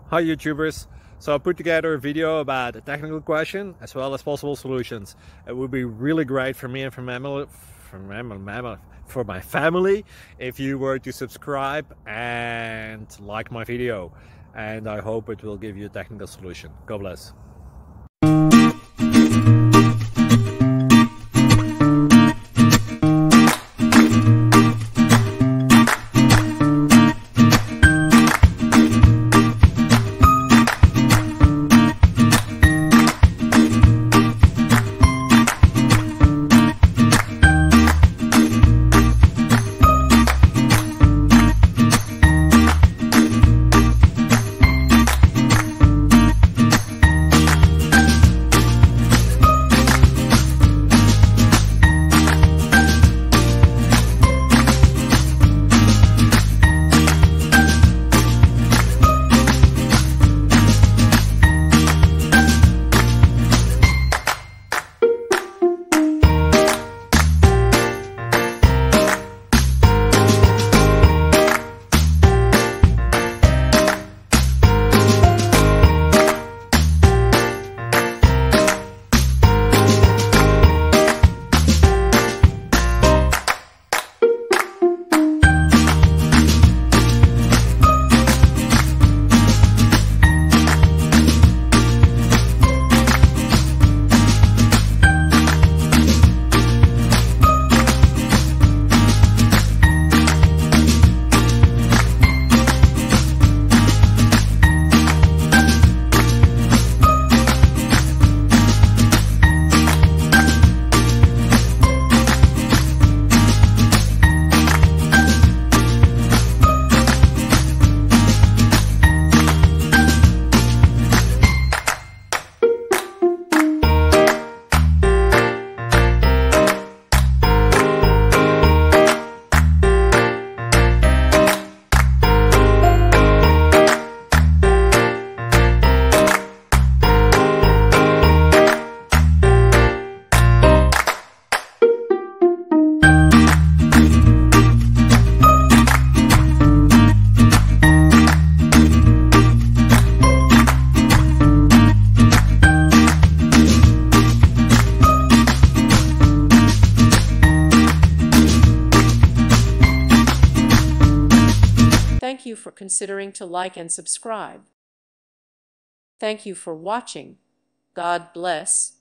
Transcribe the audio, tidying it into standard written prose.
Hi YouTubers. So I put together a video about a technical question as well as possible solutions. It would be really great for me and for my family if you were to subscribe and like my video, and I hope it will give you a technical solution. God bless. Thank you for considering to like and subscribe. Thank you for watching. God bless.